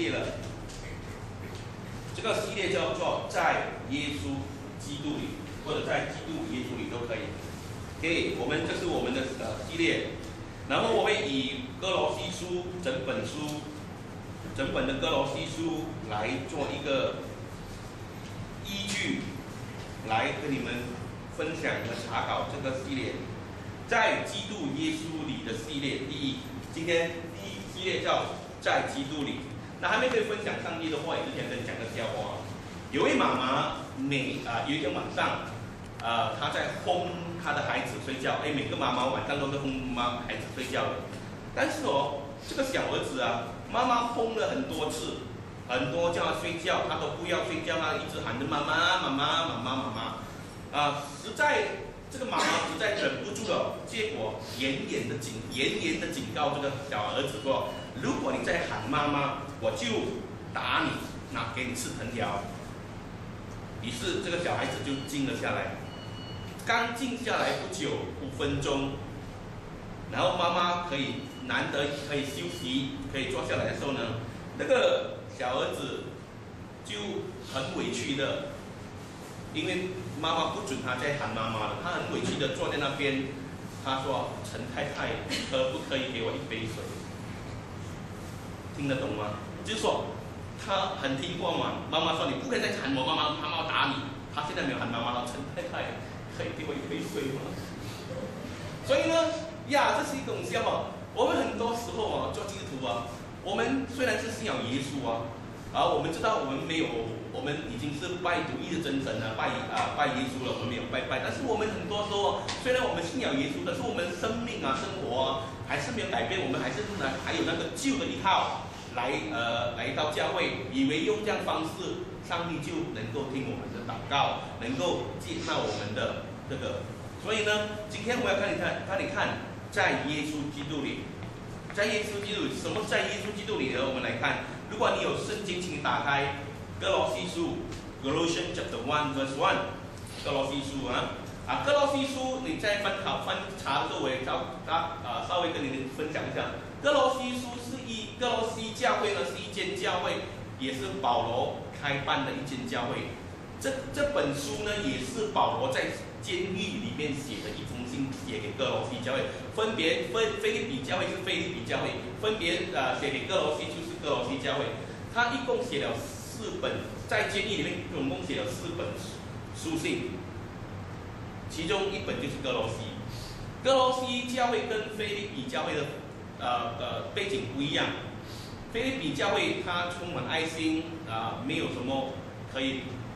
列了。这个系列叫做在耶稣基督里，或者在基督耶稣里都可以。OK， 这是我们的系列。然后我会以哥罗西书整本的哥罗西书来做一个依据，来跟你们分享和查考这个系列，在基督耶稣里的系列。今天第一系列叫在基督里。那还没可以分享上帝的话语之前，跟你讲个笑话。有位妈妈有一天晚上，她在哄她的孩子睡觉。每个妈妈晚上都是哄孩子睡觉的。但是这个小儿子妈妈哄了很多次，很多叫他睡觉，他都不要睡觉，他一直喊着妈妈妈妈妈妈妈妈。这个妈妈实在忍不住了，结果严严的警告这个小儿子说：如果你再喊妈妈，我就打你，给你吃藤条。于是这个小孩子就静了下来。刚静下来不久，5分钟，然后妈妈难得可以休息，可以坐下来的时候呢，那个小儿子就很委屈的，因为妈妈不准他再喊妈妈了，他很委屈的坐在那边。他说：陈太太，可不可以给我一杯水？听得懂吗？就是说他很听话嘛。妈妈说你不可以再喊我妈妈，妈妈打你。他现在没有喊妈妈了，陈太太可以给我一杯水吗？所以呢，这是一种笑话。我们很多时候做基督徒我们虽然是信仰耶稣我们知道我们已经是拜独一的真神了，拜耶稣了，我们没有拜。但是我们很多时候虽然我们信仰耶稣，但是我们生命生活还是没有改变，我们还有那个旧的一套来到教会，以为用这样方式，上帝就能够听我们的祷告，能够接纳我们的这个。所以呢，今天我要看你看，在耶稣基督里，在耶稣基督里，什么在耶稣基督里呢？我们来看，如果你有圣经，请你打开哥罗西书 ，Galatians chapter 1 verse 1， 哥罗西书哥罗西书，你在翻查的时候，我也稍微跟你们分享一下，哥罗西书哥罗西教会呢是一间教会，也是保罗开办的一间教会。这本书呢，也是保罗在监狱里面写的一封信，写给哥罗西教会，分别腓立比教会是腓立比教会，分别写给哥罗西就是哥罗西教会。他一共写了4本，在监狱里面总共写了4本书信，其中1本就是哥罗西。哥罗西教会跟腓立比教会的背景不一样。腓立比教会它充满爱心没有什么可以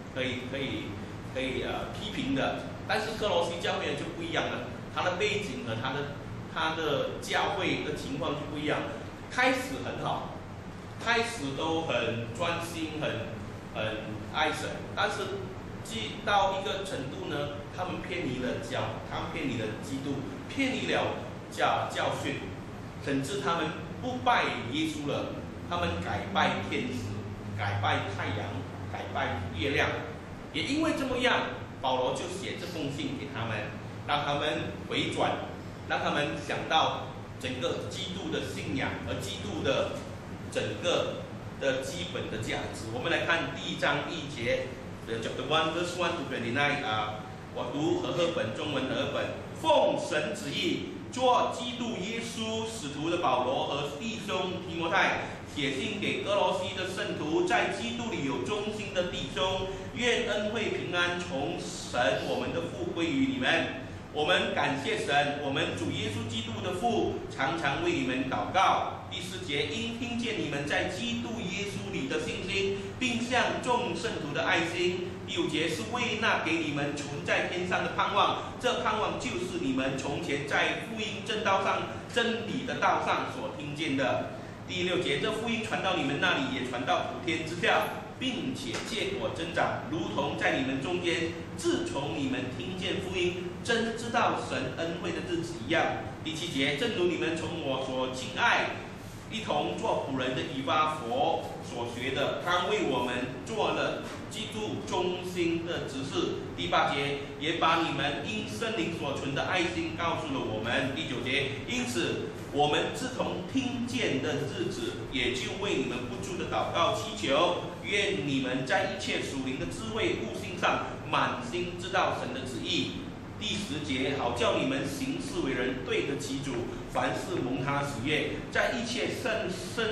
批评的。但是哥罗西教会就不一样了，它的背景和它的教会的情况就不一样。开始很好，开始都很专心，很爱神，但是到一个程度呢，他们偏离了基督，偏离了教训，甚至他们不拜耶稣了，他们改拜天使，改拜太阳，改拜月亮。也因为这么样，保罗就写这封信给他们，让他们回转，让他们想到整个基督的信仰和基督的整个的基本的价值。我们来看第1章1节，chapter 1 verse 1 to 29我读和合本，中文和合本。奉神旨意，做基督耶稣使徒的保罗和弟兄提摩太，写信给哥罗西的圣徒，在基督里有忠心的弟兄，愿恩惠平安从神我们的父归于你们。我们感谢神，我们主耶稣基督的父，常常为你们祷告。第4节，因听见你们在基督耶稣里的信心，并向众圣徒的爱心。第5节，是为那给你们存在天上的盼望，这盼望就是你们从前在福音真理的道上所听见的。第6节，这福音传到你们那里，也传到普天之下，并且结果增长，如同在你们中间，自从你们听见福音，真知道神恩惠的日子一样。第7节，正如你们从我所亲爱一同做仆人的以巴弗所学的，他为我们做了基督忠心的指示。第8节，也把你们因圣灵所存的爱心告诉了我们。第9节，因此我们自从听见的日子，也就为你们不住的祷告祈求，愿你们在一切属灵的智慧悟性上，满心知道神的旨意。第10节，好叫你们行事为人对得起主，凡事蒙他喜悦，在一切善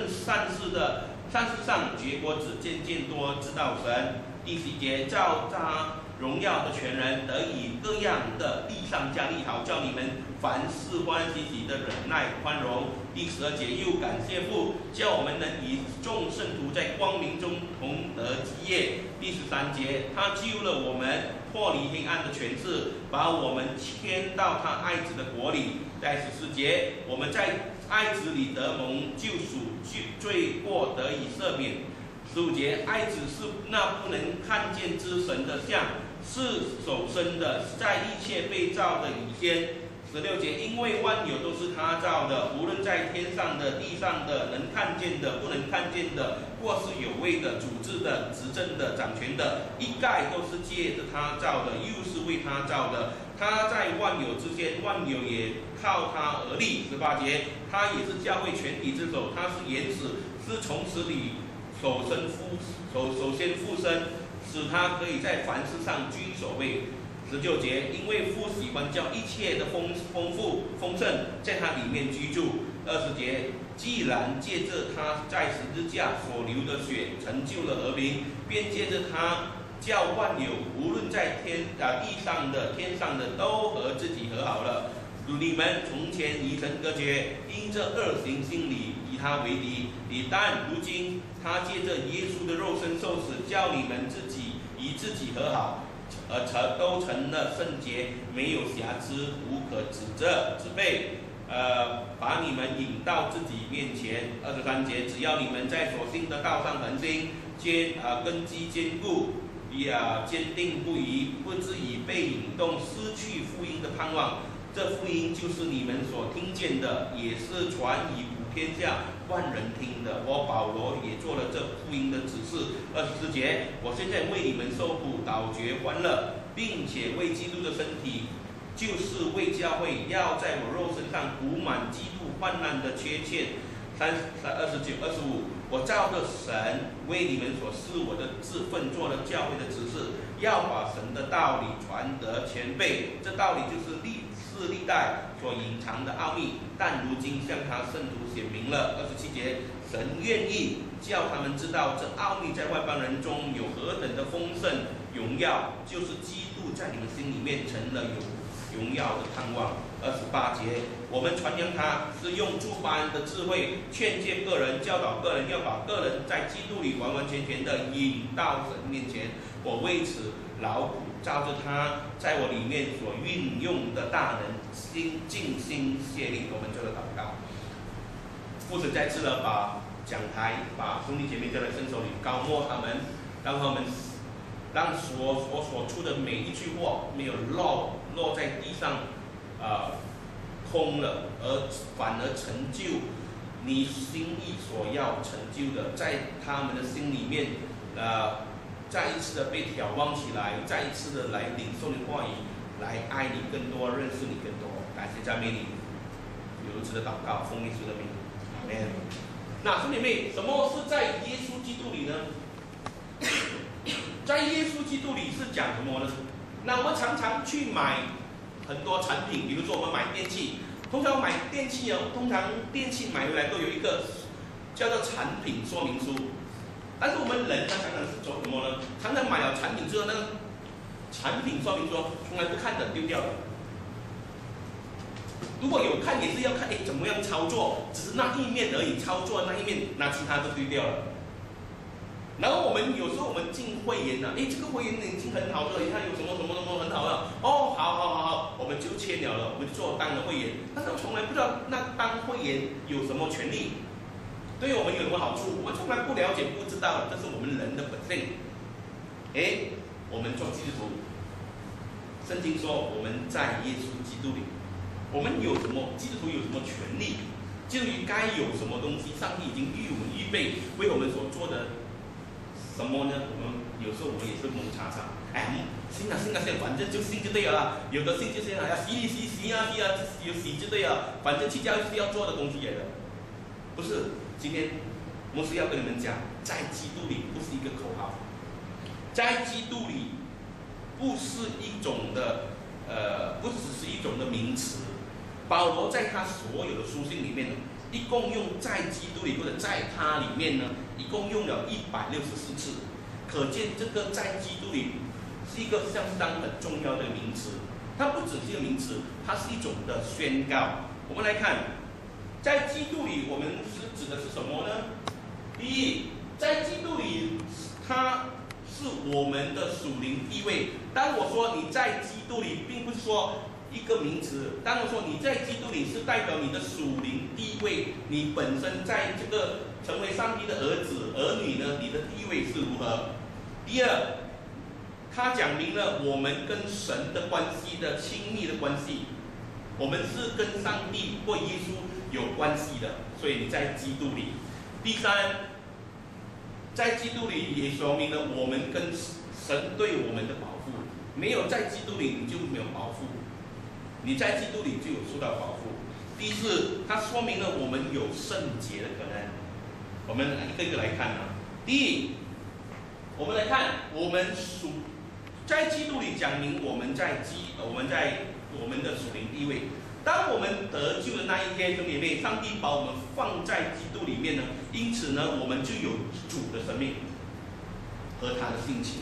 事上结果子，渐渐多知道神。第11节，照他荣耀的全人，得以各样的力上加力，好叫你们凡事欢喜喜的忍耐宽容。第12节，又感谢父，叫我们能与众圣徒在光明中同得基业。第13节，他救了我们，脱离黑暗的权势，把我们迁到他爱子的国里。在14节，我们在爱子里得蒙救赎，罪过得以赦免。15节，爱子是那不能看见之神的像，是首生的，在一切被造的以先。16节，因为万有都是他造的，无论在天上的、地上的，能看见的、不能看见的，或是有位的、主治的、执政的、掌权的，一概都是借着他造的，又是为他造的。他在万有之间，万有也靠他而立。18节，他也是教会全体之首，他是原始，是从死里首先复生，使他可以在凡事上居首位。19节，因为父喜欢叫一切的丰盛在他里面居住。20节，既然借着他在十字架所流的血成就了和平，便借着他叫万有，无论在地上的、天上的，都和自己和好了。你们从前与神隔绝，因这恶行心理与他为敌，但如今他借着耶稣的肉身受死，叫你们与自己和好。都成了圣洁，没有瑕疵，无可指背，把你们引到自己面前。23节，只要你们在所信的道上恒心，根基坚固，坚定不移，不至于被引动，失去福音的盼望。这福音就是你们所听见的，也是传以普天下万人听的。我保罗也做了这福音的指示。24节，我现在为你们受苦，倒觉欢乐，并且为基督的身体，就是为教会，要在我肉身上补满基督患难的缺欠。29、25，我照着神为你们所赐我的职分做了教会的指示，要把神的道理传得全备。这道理就是历代所隐藏的奥秘，但如今向他圣徒显明了。27节，神愿意叫他们知道这奥秘在外邦人中有何等的丰盛荣耀，就是基督在你们心里面成了有荣耀的盼望。28节，我们传扬他是用诸般的智慧劝诫个人，教导个人，要把个人在基督里完完全全的引到神面前。我为此劳苦，照着他在我里面所运用的大能，尽心竭力。我们做了祷告。父神再次的把讲台、把兄弟姐妹交在圣手里，高摸他们，让他们让我所出的每一句话没有落在地上，空了，反而成就你心意所要成就的，在他们的心里面，再一次的被挑旺起来，再一次的来领受你话语，来爱你更多，认识你更多。感谢赞美你，如此的祷告，奉耶稣的名，阿门。那兄弟妹，什么是在耶稣基督里呢？在耶稣基督里是讲什么呢？那我们常常去买很多产品，比如说我们买电器，通常买电器通常电器买回来都有一个叫做产品说明书。但是我们人常常是做什么呢？常常买了产品之后呢，产品说明书从来不看的，丢掉了。如果有看，也是要看怎么样操作，只是那一面而已，操作那一面，那其他都丢掉了。然后有时候我们进会员这个会员已经很好了，你看有什么很好了，好，我们就签了，我们就做当了会员，但是我从来不知道那当会员有什么权利。对我们有什么好处？我们从来不了解、不知道，这是我们人的本性。我们做基督徒，圣经说我们在耶稣基督里，我们有什么？基督徒有什么权利？基督徒该有什么东西？上帝已经为我们预备，为我们所做的什么呢？有时候我们也是蒙查查，哎，信啊，反正就信就对了啦。有的信就这样，要洗啊，有洗就对了，反正去教是要做的东西来的。不是，今天牧师要跟你们讲，在基督里不是一个口号，在基督里不是一种的不只是一种的名词。保罗在他所有的书信里面呢，一共用在基督里或者在他里面呢，一共用了164次。可见这个在基督里是一个相当很重要的名词，它不只是一个名词，它是一种的宣告。我们来看，在基督里，我们是指的是什么呢？第一，在基督里，它是我们的属灵地位。当我说你在基督里，并不是说一个名词。当我说你在基督里，是代表你的属灵地位，你本身在这个成为上帝的儿子、儿女呢，你的地位是如何？第二，他讲明了我们跟神的关系的亲密的关系，我们是跟上帝或耶稣有关系的，所以你在基督里。第三，在基督里也说明了我们跟神对我们的保护，没有在基督里你就没有保护，你在基督里就有受到保护。第四，它说明了我们有圣洁的可能。我们一个一个来看啊。第一，我们来看我们在基督里讲明我们在我们的属灵地位。当我们得救的那一天，兄弟妹，上帝把我们放在基督里面呢，因此呢，我们就有主的生命和他的性情。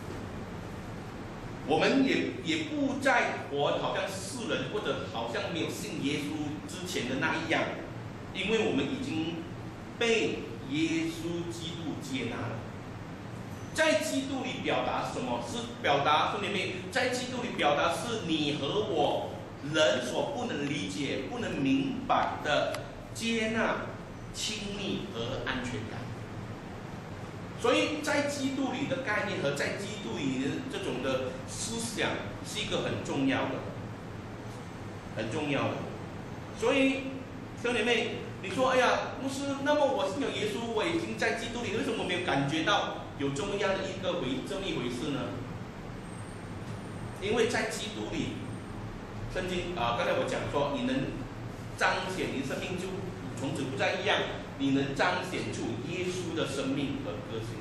我们也不再活好像世人或者好像没有信耶稣之前的那一样，因为我们已经被耶稣基督接纳了。在基督里表达什么？是表达兄弟妹，在基督里表达是你和我人所不能理解、不能明白的接纳、亲密和安全感。所以在基督里的概念和在基督里的这种的思想是一个很重要的，很重要的。所以兄弟妹，你说哎呀，牧师，那么我信了耶稣，我已经在基督里，为什么没有感觉到有这么样的这么一回事呢？因为在基督里，圣经刚才我讲说，你能彰显你的生命就从此不再一样，你能彰显出耶稣的生命和个性。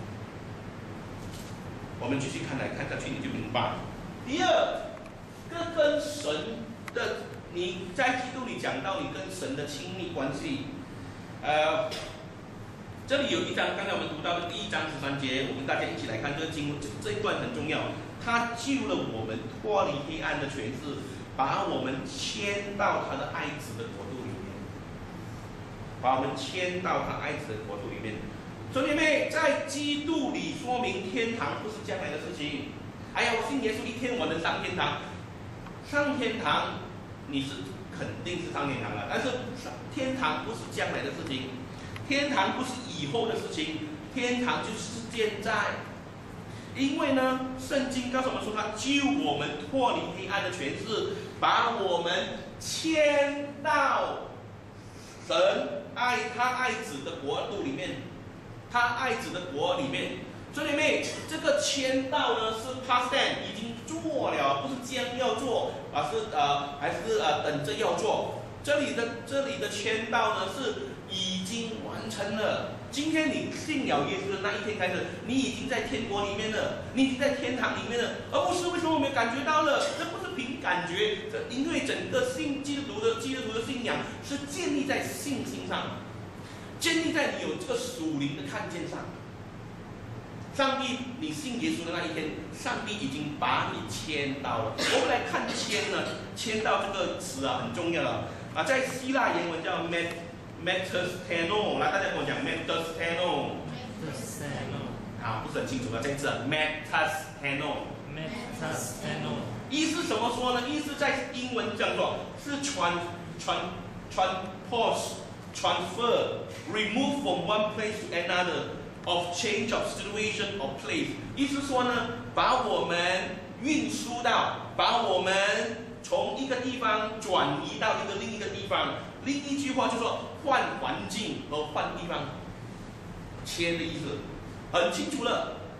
我们继续看下去，你就明白。第二，跟神的，你在基督里讲到你跟神的亲密关系。这里有一章，刚才我们读到的第1章13节，我们大家一起来看这个经文，这一段很重要。他救了我们脱离黑暗的权势，把我们迁到他的爱子的国度里面，把我们迁到他爱子的国度里面。兄弟妹，在基督里说明天堂不是将来的事情。哎呀，我信耶稣一天我能上天堂，上天堂你是肯定是上天堂了，但是天堂不是将来的事情，天堂不是以后的事情，天堂就是现在。因为呢，圣经告诉我们说，他救我们脱离黑暗的权势，把我们迁到神他爱子的国度里面，他爱子的国里面。兄弟妹，这个迁到呢是 past tense， 已经做了，不是将要做，还是等着要做。这里的迁到呢是已经完成了。今天你信了耶稣的那一天开始，你已经在天国里面了，你已经在天堂里面了，而不是为什么我们感觉到了？这不是凭感觉，因为整个基督徒的信仰是建立在信心上，建立在你有这个属灵的看见上。上帝，你信耶稣的那一天，上帝已经把你迁到了。我们来看迁呢，迁到这个词很重要了在希腊原文叫 metasteno， 来，大家跟我讲 metasteno。不是很清楚这一次 metasteno。意思怎么说呢？意思在英文讲说是 transfer remove from one place to another。of change of situation or place， 意思说呢，把我们运输到，把我们从一个地方转移到另一个地方。另一句话就说换环境和换地方，迁的意思很清楚了。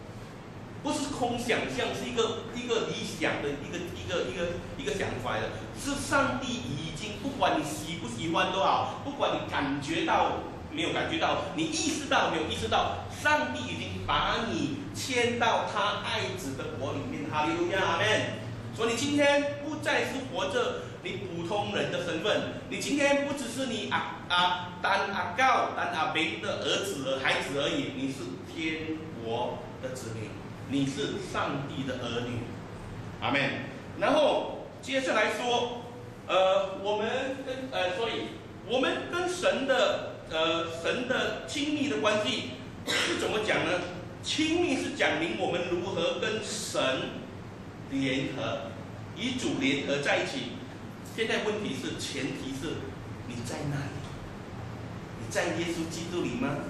不是空想象，是一个理想的一个想法的，是上帝已经不管你喜不喜欢都好，不管你感觉到没有感觉到，你意识到没有意识到，上帝已经把你迁到他爱子的国里面，哈利路亚，阿门。所以你今天不再是活着你普通人的身份，你今天不只是你单阿告单阿伯的儿子孩子而已，你是天国的子民，你是上帝的儿女，阿门。然后接下来说，我们跟神的亲密的关系是怎么讲呢？亲密是讲明我们如何跟神联合，与主联合在一起。现在问题是，前提是你在那里，你在耶稣基督里吗？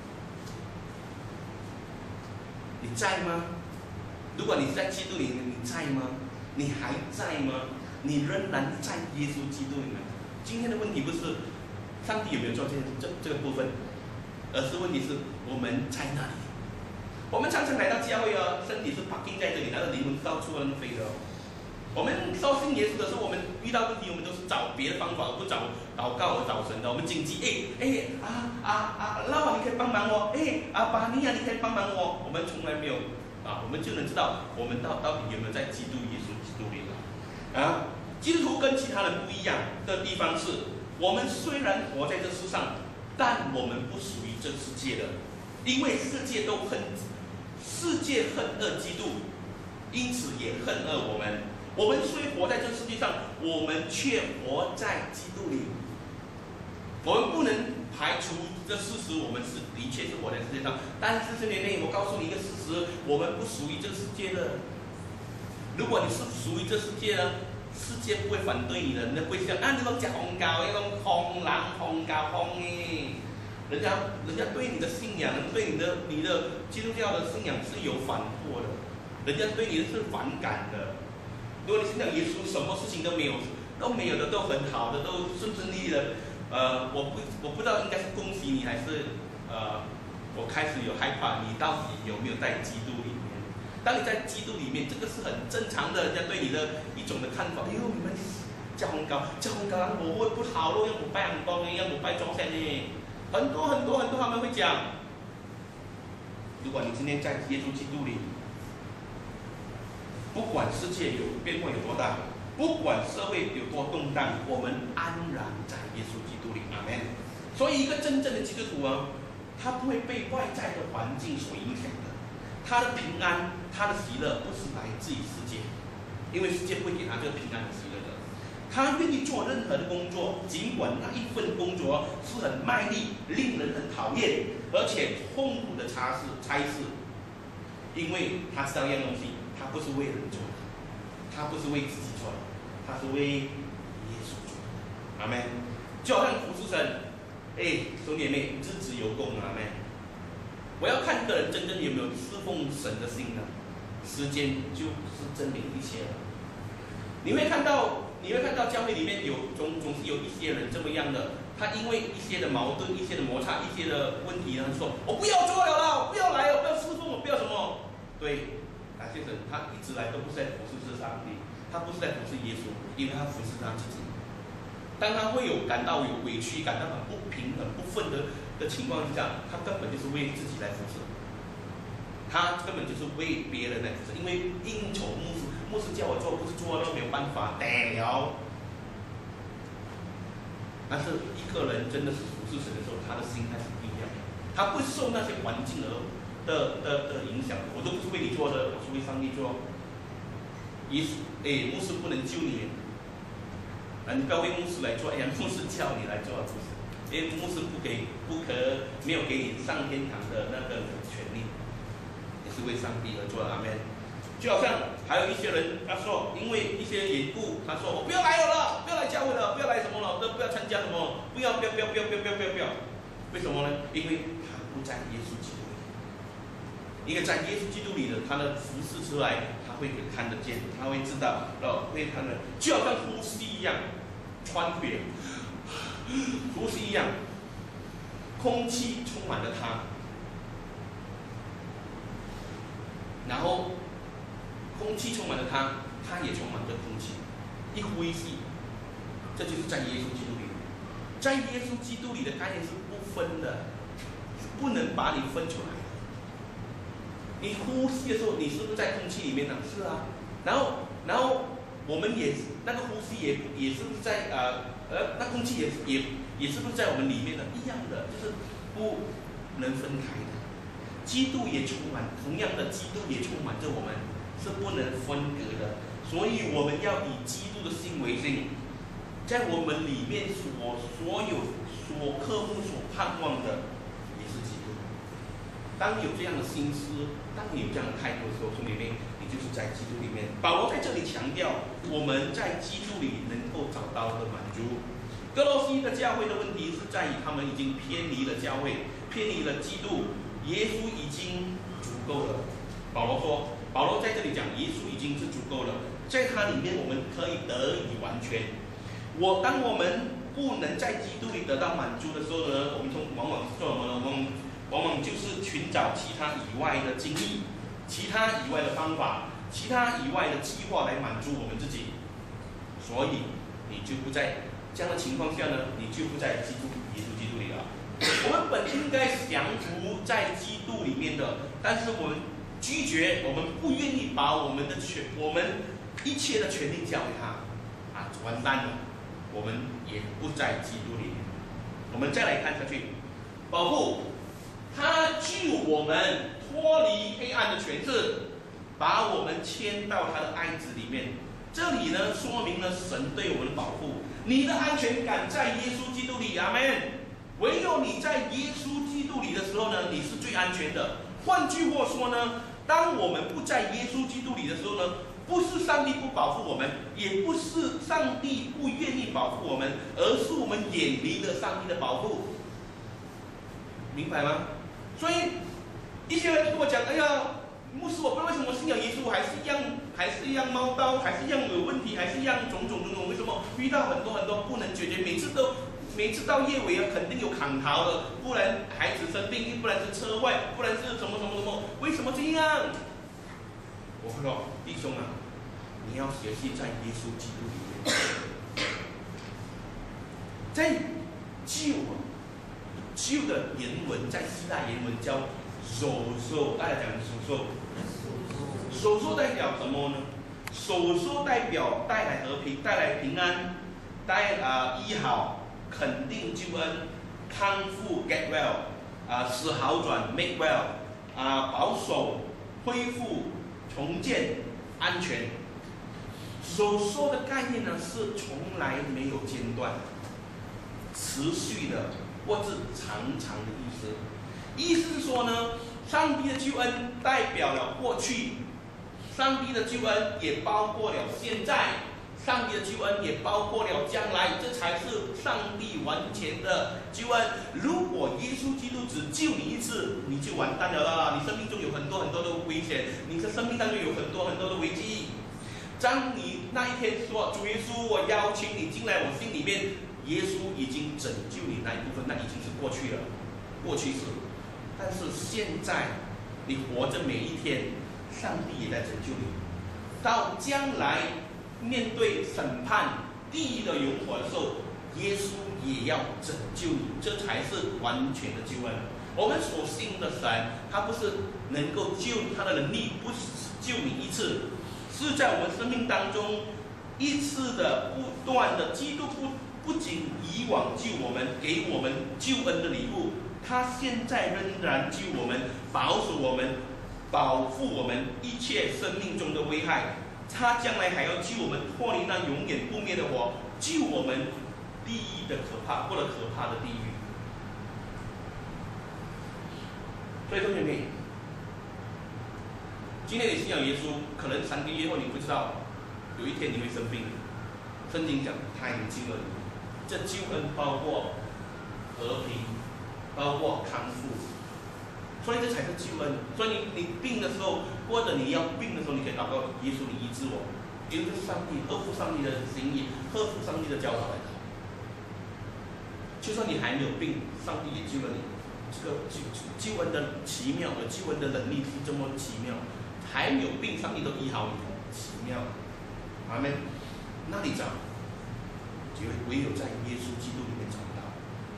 你在吗？如果你在基督里面，你在吗？你还在吗？你仍然在耶稣基督里面。今天的问题不是上帝有没有做这个部分，而是问题是我们在那里。我们常常来到教会哦，身体是 parking 在这里，然后灵魂到处乱飞的哦。我们受信耶稣的时候，我们遇到问题，我们都是找别的方法，而不找祷告而找神的。我们紧急，拉瓦你可以帮忙我，巴尼亚你可以帮忙我。我们从来没有我们就能知道我们到底有没有在基督耶稣基督里了。基督徒跟其他人不一样的地方是，我们虽然活在这世上，但我们不属于这世界的，因为世界恨恶基督，因此也恨恶我们。我们虽活在这世界上，我们却活在基督里。我们不能排除这事实，我们的确是活在世界上，但是40年内，我告诉你一个事实，我们不属于这世界的。如果你是属于这世界的，世界不会反对你的，人家不会讲你都讲红教，那种红蓝红教红诶。人家对你的信仰，对你的基督教的信仰是有反驳的，人家对你是反感的。如果你信仰耶稣，什么事情都没有的，都很好的，都顺顺利利的，我不知道应该是恭喜你，还是我开始有害怕，你到底有没有在基督里面？当你在基督里面，这个是很正常的，人家对你的一种的看法。你们教红教我会不好咯，要我拜红光呢，要我拜中山呢，很多他们会讲。如果你今天在耶稣基督里，不管世界有变化有多大，不管社会有多动荡，我们安然在耶稣基督里，阿们。所以一个真正的基督徒他不会被外在的环境所影响的，他的平安，他的喜乐不是来自于世界，因为世界不会给他这个平安和喜乐的。他愿意做任何的工作，尽管那一份工作是很卖力，令人很讨厌，而且痛苦的差事，因为他知道一样东西。他不是为人做的，他不是为自己做的，他是为耶稣做的，阿们。就好像服侍神，兄弟姐妹，日子有功，阿们。我要看个人真正有没有侍奉神的心呢？时间就是证明一切了。你会看到教会里面总是有一些人这么样的，他因为一些的矛盾、一些的摩擦、一些的问题呢，说我不要做了啦，我不要来了，我不要侍奉，我不要什么，对。感谢神，他一直来都不是在服侍上帝，他不是在服侍耶稣，因为他服侍他自己。当他会感到有委屈、感到很不平衡、不忿的情况之下，他根本就是为自己来服侍，他根本就是为别人来服侍。因为应酬牧师叫我做，不是做都没有办法得了。但是一个人真的是服侍神的时候，他的心态是不一样的，他不受那些环境的影响，我都不是为你做的，我是为上帝做。牧师不能救你，你不要为牧师来做，牧师叫你来做，不是，牧师没有给你上天堂的那个权利，也是为上帝而做的，阿们。就好像还有一些人，他说因为一些缘故，他说我不要来了，不要来教会了，不要来什么了，都不要参加什么，不要，为什么呢？因为他不在耶稣基督。一个在耶稣基督里的，他的服侍出来，他会看得见，他会知道，会看得，就好像呼吸一样，穿越，呼吸一样，空气充满了他。 然后空气充满了它，它也充满着空气，一呼一吸，这就是在耶稣基督里。在耶稣基督里的概念是不分的，不能把你分出来的。你呼吸的时候，你是不是在空气里面呢？是啊。然后我们也那个呼吸也是不是在那空气也是不是在我们里面呢？一样的，就是不能分开的。基督也充满，同样的，基督也充满着我们，是不能分隔的。所以我们要以基督的心为心，在我们里面所有所渴慕、所盼望的，也是基督。当你有这样的心思，当你有这样的态度的时候，兄弟妹，你就是在基督里面。保罗在这里强调，我们在基督里能够找到的满足。哥罗西的教会的问题是在于他们已经偏离了教会，偏离了基督，耶稣已经足够了。保罗在这里讲，耶稣已经是足够了，在他里面我们可以得以完全。当我们不能在基督里得到满足的时候呢，我们往往是做什么呢？往往就是寻找其他以外的经历、其他以外的方法、其他以外的计划来满足我们自己。所以你就不在这样的情况下呢，你就不在耶稣基督里了。我们本应该降服在基督里面的，但是我们拒绝，我们不愿意把我们一切的权利交给他，完蛋了，我们也不在基督里面。我们再来看下去，保护他救我们脱离黑暗的权势，把我们牵到他的爱子里面。这里呢，说明了神对我们的保护。你的安全感在耶稣基督里，阿们。唯有你在耶稣基督里的时候呢，你是最安全的。换句话说呢，当我们不在耶稣基督里的时候呢，不是上帝不保护我们，也不是上帝不愿意保护我们，而是我们远离了上帝的保护。明白吗？所以一些人跟我讲，哎呀，牧师，我不知道为什么信仰耶稣还是一样唠叨，还是一样有问题，还是一样种种，为什么遇到很多不能解决，每次到夜尾肯定有砍头的，不然孩子生病，不然是车坏，不然是什么，为什么这样？我说弟兄啊，你要学习在耶稣基督里面，在救的原文，在希腊原文叫sozo，大家讲sozo代表什么呢？sozo代表带来和平，带来平安，医好、肯定救恩、康复 get well，使好转 make well，保守、恢复、重建、安全。sozo的概念呢是从来没有间断、持续的或是常常的意思。意思是说呢，上帝的救恩代表了过去，上帝的救恩也包括了现在，上帝的救恩也包括了将来，这才是上帝完全的救恩。如果耶稣基督只救你一次，你就完蛋了啦！你生命中有很多的危险，你的生命当中有很多的危机。当你那一天说主耶稣，我邀请你进来我心里面，耶稣已经拯救你那一部分，那已经是过去了，过去式。但是现在你活着每一天，上帝也在拯救你。到将来面对审判、地狱的永火的时候，耶稣也要拯救你，这才是完全的救恩。我们所信的神，他不是能够救，他的能力不是救你一次，是在我们生命当中一次的不断的。基督不仅以往救我们，给我们救恩的礼物，他现在仍然救我们，保守我们，保护我们一切生命中的危害。他将来还要救我们脱离那永远不灭的火，救我们地狱的可怕或者可怕的地狱。所以同学们，今天你信仰耶稣，可能3个月后你不知道，有一天你会生病。圣经讲他已经救了你，这救恩包括和平，包括康复，所以这才是救恩。所以你病的时候，或者你要病的时候，你可以祷告耶稣，你医治我，因为这是上帝合乎上帝的心意，合乎上帝的教导来的。就算你还没有病，上帝也救了你。这个救恩的奇妙，救恩的能力是这么奇妙， 还没有病，上帝都医好你，奇妙，阿门。那里找？唯有在耶稣基督里面找到。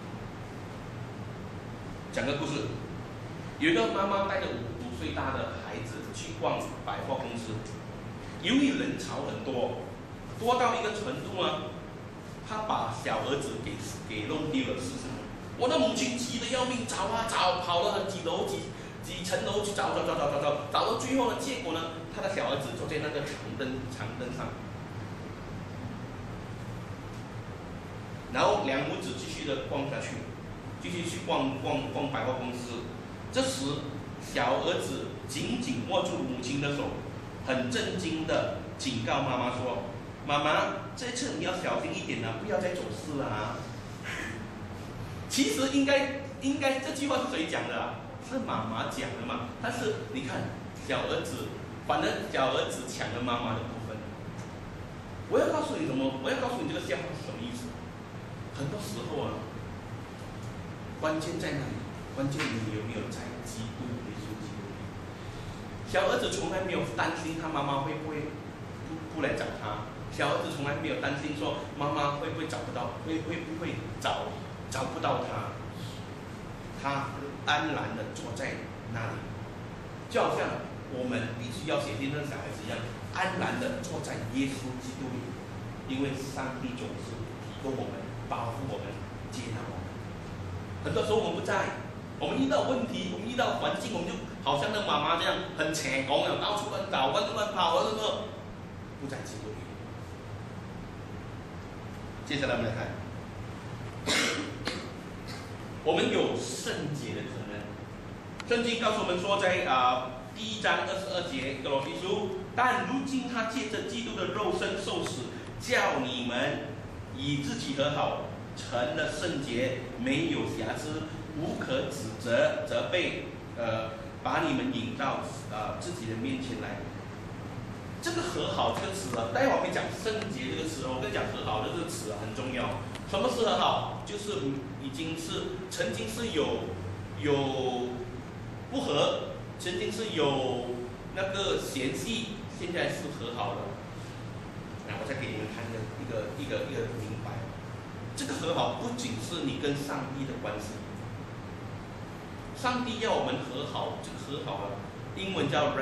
讲个故事，有一个妈妈带着5岁大的孩子去逛百货公司，由于人潮很多，多到一个程度呢，她把小儿子给弄丢了市场。我的母亲急得要命，找啊找，跑了几层楼去找到最后呢，结果呢，她的小儿子坐在那个长凳上。然后两母子继续的逛下去，继续去逛百货公司。这时，小儿子紧紧握住母亲的手，很震惊的警告妈妈说：“妈妈，这次你要小心一点啊，不要再走失了啊。”其实应该这句话是谁讲的啊？是妈妈讲的嘛。但是你看，反正小儿子抢了妈妈的部分。我要告诉你什么？我要告诉你这个笑话是什么意思？很多时候啊，关键在哪里？关键你有没有在基督耶稣基督里？小儿子从来没有担心他妈妈会不会不来找他，小儿子从来没有担心说妈妈会不会找不到，会不会找不到他。他安然的坐在那里，就好像我们必须要写进那小孩子一样，安然的坐在耶稣基督里，因为上帝总是提供我们。保护我们，接纳我们。很多时候我们不在，我们遇到问题，我们遇到环境，我们就好像那妈妈这样很扯讲的，到处乱找，乱跑，不在基督里。接下来我们来看，我们有圣洁的责任。圣经告诉我们说，在第1章22节，哥罗西书，但如今他借着基督的肉身受死，叫你们与自己和好，成了圣洁，没有瑕疵，无可指责备，把你们引到自己的面前来。这个和好这个词啊，待会我会讲圣洁这个词，我跟你讲和好这个词很重要。什么是和好？就是曾经是有不和，曾经是有那个嫌隙，现在是和好了。我再给你们看一个明白，这个和好不仅是你跟上帝的关系，上帝要我们和好，这个和好啊，英文叫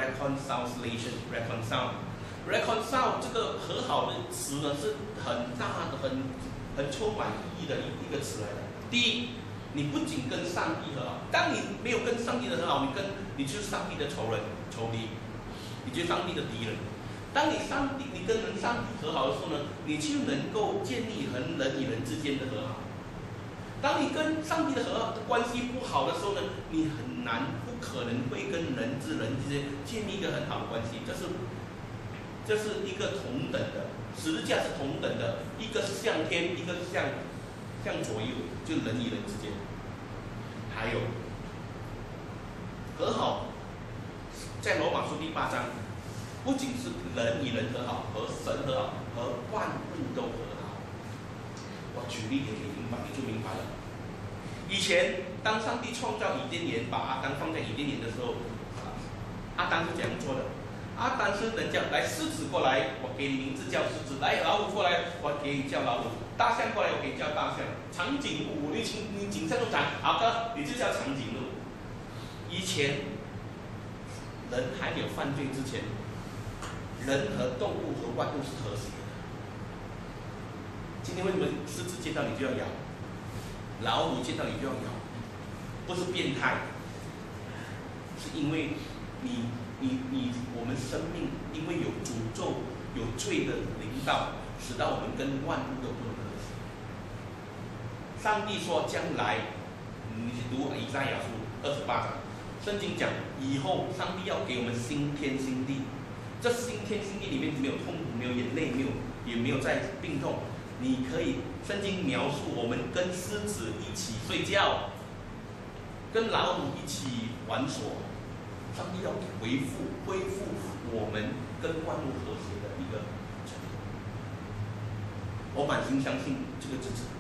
reconciliation，reconcile 这个和好的词呢是很大的、很充满意义的一个词来的。第一，你不仅跟上帝和好，当你没有跟上帝的和好，你就是上帝的仇敌，你就是上帝的敌人。当你跟上帝和好的时候呢，你就能够建立人与人之间的和好。当你跟上帝的和好的关系不好的时候呢，你不可能会跟人之间建立一个很好的关系。这是一个同等的，十字架是同等的，一个是向天，一个是向左右，就是人与人之间。还有和好，在罗马书第8章。不仅是人与人和好，和神和好，和万物都和好。我举例给你明白，你就明白了。以前当上帝创造伊甸园，把阿当放在伊甸园的时候，阿当是怎样做的？阿当是人家来狮子过来，我给你名字叫狮子；来老虎过来，我给你叫老虎；大象过来，我给你叫大象。长颈鹿，你颈项都长，好的，你就叫长颈鹿。以前人还没有犯罪之前。人和动物和万物是和谐的。今天为什么狮子见到你就要咬，老虎见到你就要咬？不是变态，是因为我们生命因为有诅咒、有罪的临到，使到我们跟万物都不能和谐。上帝说将来，你去读以赛亚书28章，圣经讲以后上帝要给我们新天新地。这新天新地里面没有痛苦，没有眼泪，也没有再病痛。你可以，圣经描述我们跟狮子一起睡觉，跟老虎一起玩耍。上帝要恢复我们跟万物和谐的一个程度。我满心相信这个日子，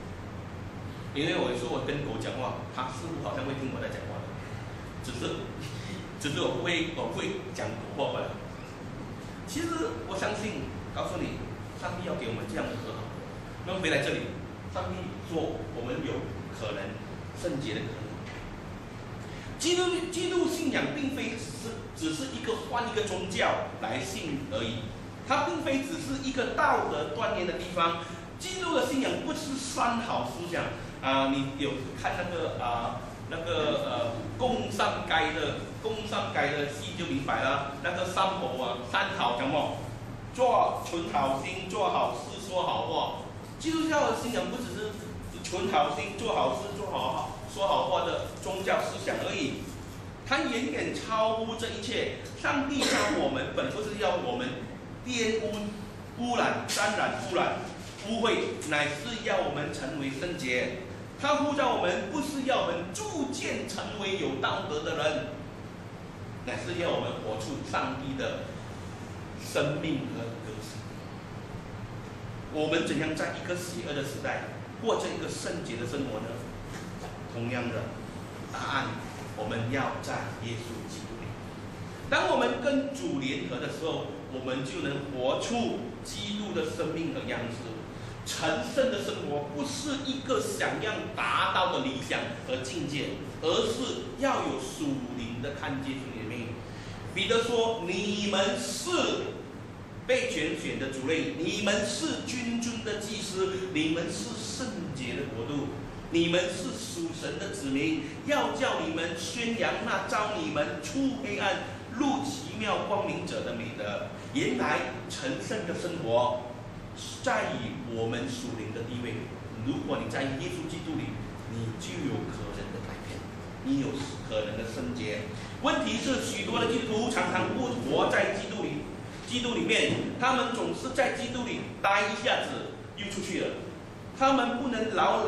因为我说我跟狗讲话，它似乎好像会听我在讲话的，只是只是我不会讲破坏。其实我相信，告诉你，上帝要给我们这样的和好。那么回来这里，上帝说我们有可能圣洁的可能。基督信仰并非只是一个换一个宗教来信而已，它并非只是一个道德锻炼的地方。基督的信仰不是三好思想你有看公三街的戏就明白了。那个三好什么？做存好心，做好事，说好话。基督教的信仰不只是存好心、做好事、说好话的宗教思想而已，它远远超乎这一切。上帝召我们，本不是要我们玷污染、沾染、污秽，乃是要我们成为圣洁。他呼召我们，不是要我们逐渐成为有道德的人，乃是要我们活出上帝的生命和个性。我们怎样在一个邪恶的时代过着一个圣洁的生活呢？同样的答案，我们要在耶稣基督里。当我们跟主联合的时候，我们就能活出基督的生命和样式。成圣的生活不是一个想要达到的理想和境界，而是要有属灵的看见属灵的命。彼得说：“你们是被拣选的族类，你们是君尊的祭司，你们是圣洁的国度，你们是属神的子民，要叫你们宣扬那召你们出黑暗入奇妙光明者的美德。”原来成圣的生活在于我们属灵的地位。如果你在耶稣基督里，你就有可能的改变，你有可能的圣洁。问题是，许多的基督徒常常不活在基督里面，他们总是在基督里待一下子又出去了，他们不能牢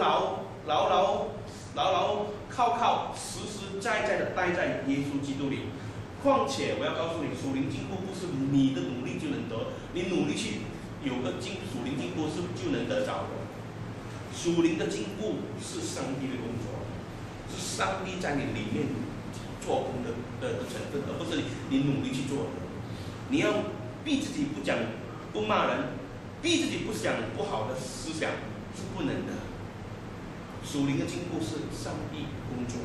靠实实在在的待在耶稣基督里。况且我要告诉你，属灵进步不是你的努力就能得，你努力去有个属灵进步是就能得着的。属灵的进步是上帝的工作，是上帝在你里面做工的成分，而不是你努力去做的。你要逼自己不骂人，逼自己不想不好的思想是不能的。属灵的进步是上帝工作。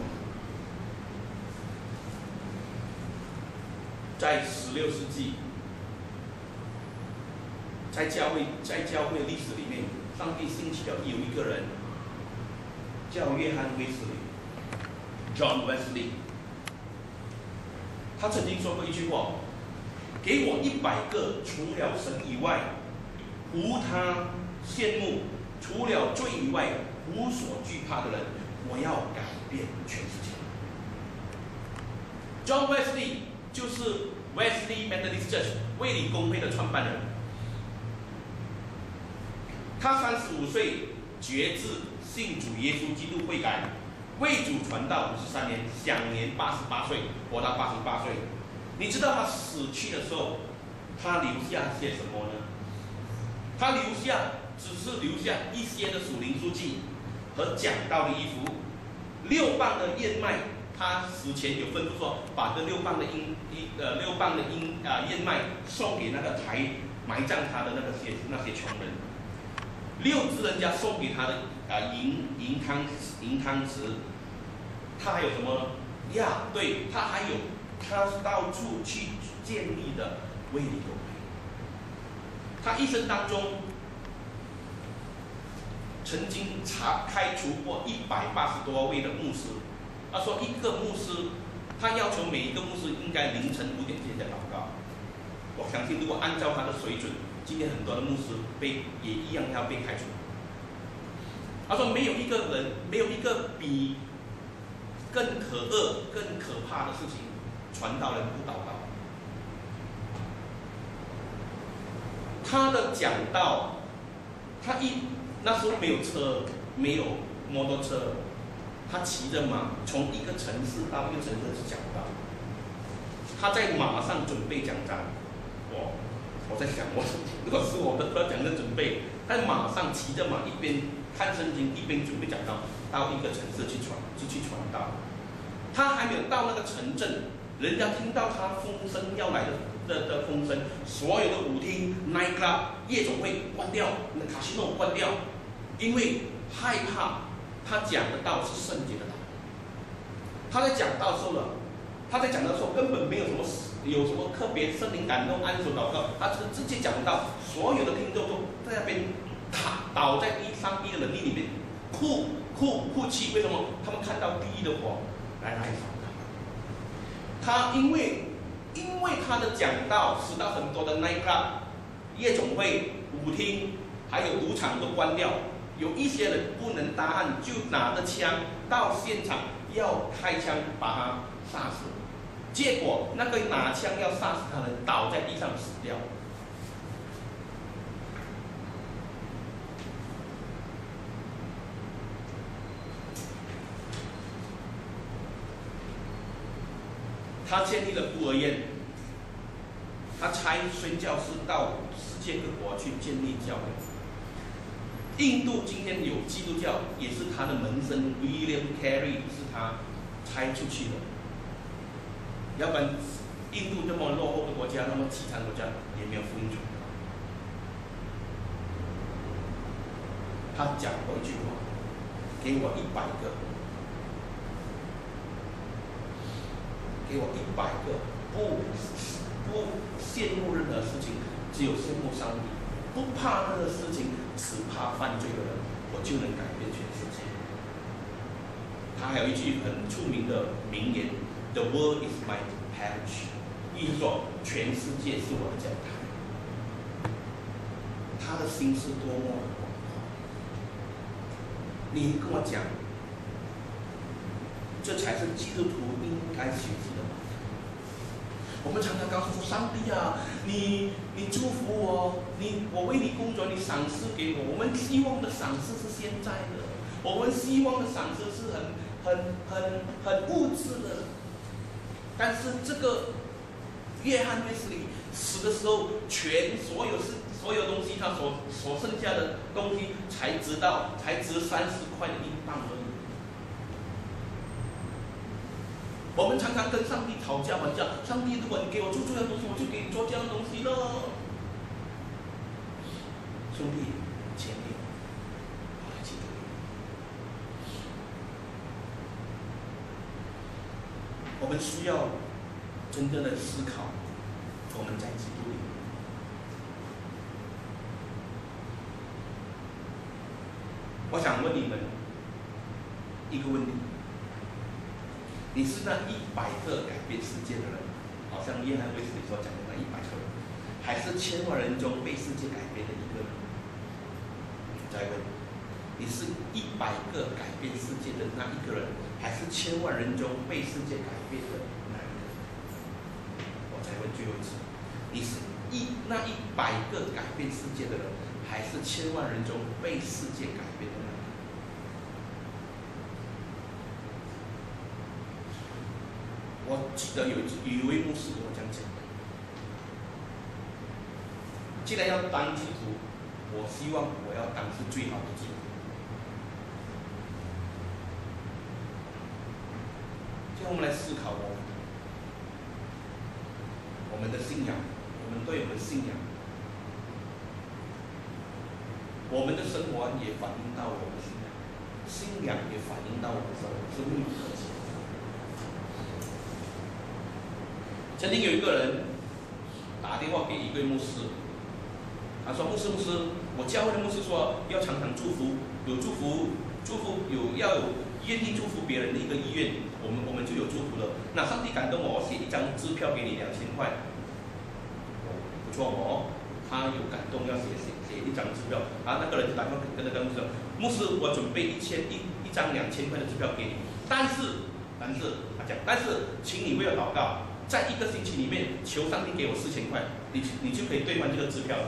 在16世纪，在教会的历史里面，上帝兴起了有一个人叫约翰卫斯理 （John Wesley）。他曾经说过一句话：“给我100个除了神以外无他羡慕，除了罪以外无所惧怕的人，我要改变全世界。” John Wesley 就是 Wesley Methodist Church 卫理公会的创办人。他35岁决志信主耶稣基督悔改，为主传道53年，享年88岁，活到88岁。你知道他死去的时候，他留下些什么呢？他只是留下一些的属灵书记和讲道的衣服，6磅的燕麦。他死前有吩咐说，把这6磅的燕麦送给那个埋葬他的那些穷人。6只人家送给他的银汤匙。他还有什么呢？对，他到处去建立的卫理公会。他一生当中曾经开除过180多位的牧师。他说，一个牧师，他要求每一个牧师应该凌晨5点前在祷告。我相信，如果按照他的水准，今天很多的牧师也一样要被开除。他说，没有一个比更可恶、更可怕的事情，传道人不祷告。他的讲道，那时候没有车，没有摩托车。他骑着马从一个城市到一个城市去讲道，他在马上准备讲章。我在想，如果是我的讲的准备，在马上骑着马一边看圣经一边准备讲道，到一个城市去传道。他还没有到那个城镇， 人家听到他风声要来的风声，所有的舞厅、night club、夜总会关掉，那卡西诺关掉，因为害怕他讲的道是圣洁的道。他在讲道的时候呢，他在讲的时候根本没有什么特别圣灵感动、按手祷告，他是直接讲到所有的听众都在那边倒在上帝的能力里面哭泣。为什么？他们看到地狱的火来烧他。因为他的讲道，使到很多的 night club、夜总会、舞厅还有赌场都关掉。有一些人不能答案，就拿着枪到现场要开枪把他杀死。结果那个拿枪要杀死他的人倒在地上死掉。他建立了孤儿院，他差宣教士到世界各国去建立教会。印度今天有基督教，也是他的门生 William Carey 是他差出去的。要不然，印度这么落后的国家，那么凄惨的国家，也没有福音传。他讲过一句话：“给我100个。”给我100个不羡慕任何事情，只有羡慕上帝，不怕任何事情，只怕犯罪的人，我就能改变全世界。他还有一句很出名的名言 ：“The world is my parish”， 意思说全世界是我的教堂。他的心是多么的广阔！你跟我讲，这才是基督徒应该学习的。我们常常告诉上帝啊，你祝福我，我为你工作，你赏赐给我。我们希望的赏赐是现在的，我们希望的赏赐是很物质的。但是这个约翰卫斯理死的时候，所有东西，他所剩下的东西才值30块的英镑而已。我们常常跟上帝讨价还价，上帝，如果你给我做这样的东西，我就给你做这样的东西了。兄弟，前面，我来记得你。我们需要真正的思考，我们在基督里。我想问你们一个问题。你是那100个改变世界的人，好像约翰卫斯理所讲的那100个人，还是千万人中被世界改变的一个人？再问，你是100个改变世界的那一个人，还是千万人中被世界改变的那一个人？我再问最后一次，你是那100个改变世界的人，还是千万人中被世界改变的那一个人？我记得有一位牧师跟我这样讲：既然要当基督徒，我希望我要当是最好的基督徒。现在我们来思考我们的信仰，我们对我们的信仰，我们的生活也反映到我们的信仰，信仰也反映到我们的生命特质。曾经有一个人打电话给一位牧师，他说：“牧师，我教会的牧师说要常常祝福，有祝福，要有愿意祝福别人的一个意愿，我们就有祝福了。那上帝感动我，写一张支票给你2000块，不错哦。他有感动，要写一张支票。那个人就打电话跟那个牧师说：牧师，我准备一张2000块的支票给你，但是他讲，但是请你为我祷告。”在1个星期里面，求上帝给我4000块，你就可以兑换这个支票了。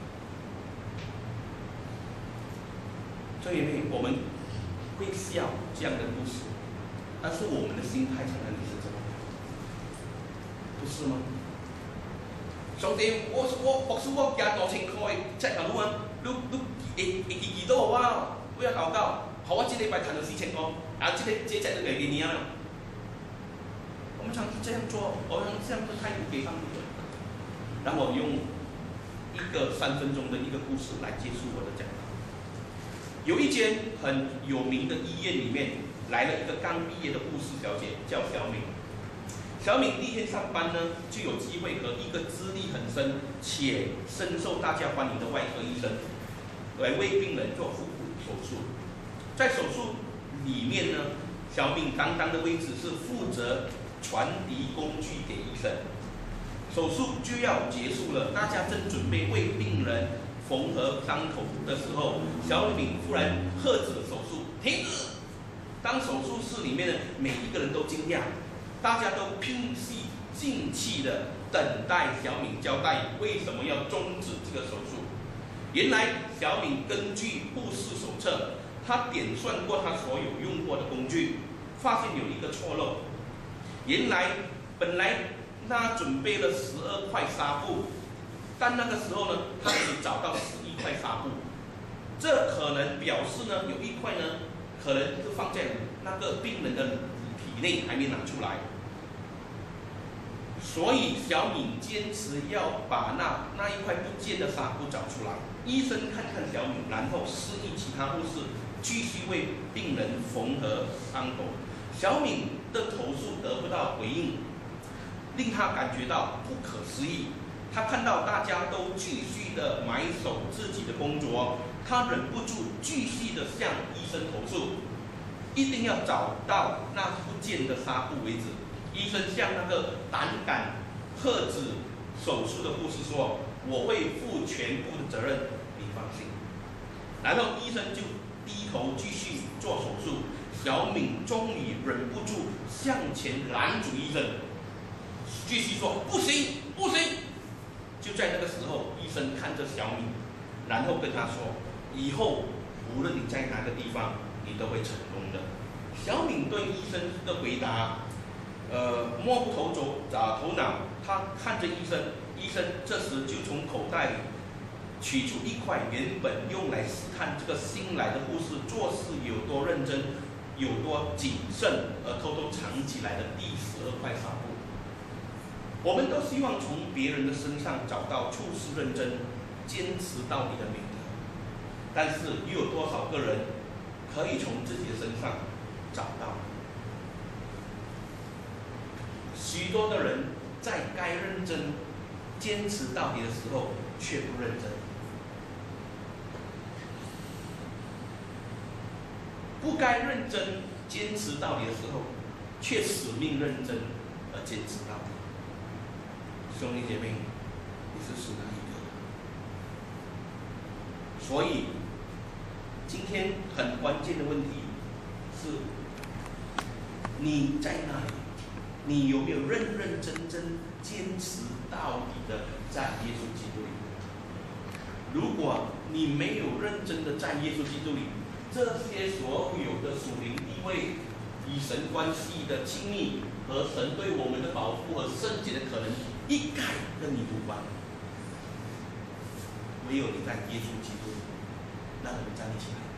所以呢，我们会笑这样的故事，但是我们的心态常常是这么样，不是吗？上帝，我加2000块，即係咁啊！你記到我啊！我有禱告，好啊！這禮拜賺到4000個，啊！這都嚟給你啊！我們常是这样做，我用这样的态度给他们的。让我用一个3分钟的一个故事来结束我的讲道。有一间很有名的医院里面，来了一个刚毕业的护士小姐，叫小敏。小敏第一天上班呢，就有机会和一个资历很深且深受大家欢迎的外科医生，来为病人做腹部手术。在手术里面呢，小敏担当的位置是负责传递工具给医生。手术就要结束了，大家正准备为病人缝合伤口的时候，小敏忽然喝止了手术，停止。当手术室里面的每一个人都惊讶，大家都屏息静气的等待小敏交代为什么要终止这个手术。原来小敏根据护士手册，她点算过她所有用过的工具，发现有一个错漏。原来本来他准备了12块纱布，但那个时候呢，他只找到11块纱布。这可能表示呢，有一块呢，可能是放在那个病人的体内还没拿出来。所以小敏坚持要把那一块不见的纱布找出来。医生看看小敏，然后示意其他护士继续为病人缝合伤口。小敏的投诉得不到回应，令他感觉到不可思议。他看到大家都继续的埋首自己的工作，他忍不住继续的向医生投诉，一定要找到那不见的纱布为止。医生向那个胆敢喝止手术的护士说：“我会负全部的责任，你放心。”然后医生就低头继续做手术。小敏终于忍不住向前拦住医生，继续说：“不行，不行！”就在那个时候，医生看着小敏，然后跟他说：“以后无论你在哪个地方，你都会成功的。”小敏对医生的回答，摸不头脑。他看着医生，医生这时就从口袋里取出一块原本用来试探这个新来的护士做事有多认真、有多谨慎而偷偷藏起来的第12块纱布。我们都希望从别人的身上找到处事认真、坚持到底的美德，但是又有多少个人可以从自己的身上找到？许多的人在该认真、坚持到底的时候却不认真，不该认真、坚持到底的时候，却死命认真而坚持到底。兄弟姐妹，你是属哪一个？所以，今天很关键的问题是：你在哪里？你有没有认认真真、坚持到底的在耶稣基督里？如果你没有认真的在耶稣基督里，这些所有的属灵地位、与神关系的亲密和神对我们的保护和圣洁的可能，一概跟你无关。唯有你在耶稣基督里，让我们站立起来。